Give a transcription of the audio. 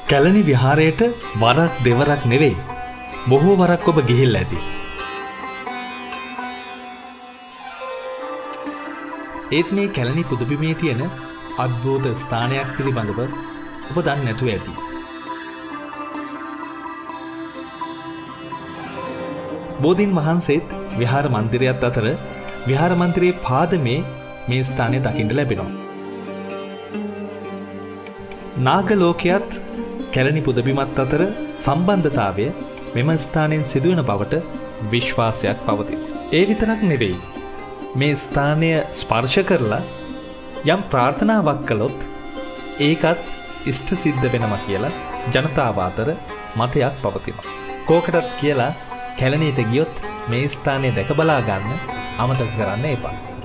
කැලණි විහාරයට වරක් දෙවරක් නෙවෙයි බොහෝ වරක් ඔබ ගිහිල්ලා ඇති. ඒත් මේ කැලණි පුදබිමේ තියෙන අද්භූත ස්ථානයක් පිළිබඳව ඔබ දන්නේ නැතුව ඇති. බෝධීන් වහන්සේත් විහාර මන්දිරයත් අතර විහාර මන්දිරයේ පාදමේ මේ ස්ථානය දකින්න ලැබෙනවා. නාග ලෝකයේත් කැලණි පුදබිමත් අතර සම්බන්ධතාවය මෙම ස්ථානයෙන් සිදුවන බවට විශ්වාසයක් පවතී. ඒ විතරක් නෙවෙයි. මේ ස්ථානය ස්පර්ශ කරලා යම් ප්‍රාර්ථනාවක් කළොත් ඒකත් ඉෂ්ට සිද්ධ වෙනවා කියලා ජනතාව අතර මතයක් පවතිනවා. කෝකටත් කියලා කැලණියට ගියොත් මේ ස්ථානය දැක බලා ගන්න අමතක කරන්න එපා.